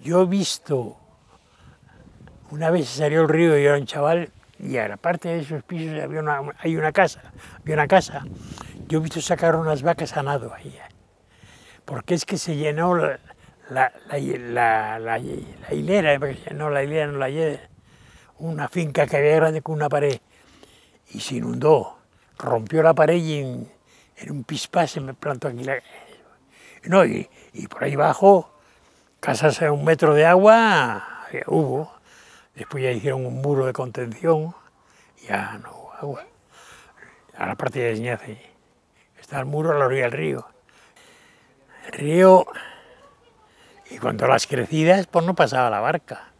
Yo he visto, una vez salió el río y yo era un chaval, y a la parte de esos pisos hay una casa, había una casa. Yo he visto sacar unas vacas a nado ahí, porque es que se llenó la hilera, no la hilera, no la hilera, una finca que había grande con una pared, y se inundó, rompió la pared y en un pispás se me plantó aquí no, y por ahí abajo, casas a 1 metro de agua, hubo. Después ya hicieron un muro de contención, ya no hubo agua. A la parte de Desñace está el muro a la orilla del río. El río, y cuando las crecidas, pues no pasaba la barca.